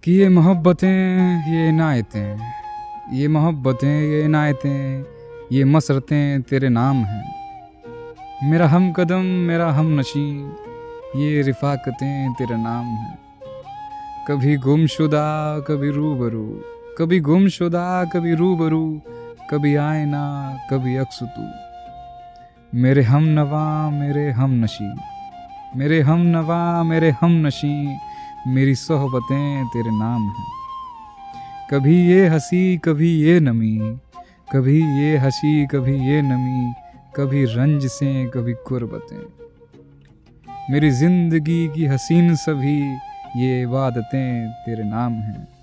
कि ये मोहब्बतें ये इनायतें, ये मोहब्बतें ये इनायतें, ये मसरतें तेरे नाम हैं। मेरा हम कदम मेरा हम नशी, ये रिफाकतें तेरे नाम हैं। कभी गुमशुदा कभी रूबरू, कभी गुमशुदा कभी रूबरू, कभी आईना कभी अक्स तू। मेरे हम नवा मेरे हम नशी, मेरे हम नवा मेरे हम नशी, मेरी सोहबतें तेरे नाम हैं। कभी ये हंसी कभी ये नमी, कभी ये हंसी कभी ये नमी, कभी रंज से कभी कुर्बतें। मेरी जिंदगी की हसीन सभी ये इबादतें तेरे नाम हैं।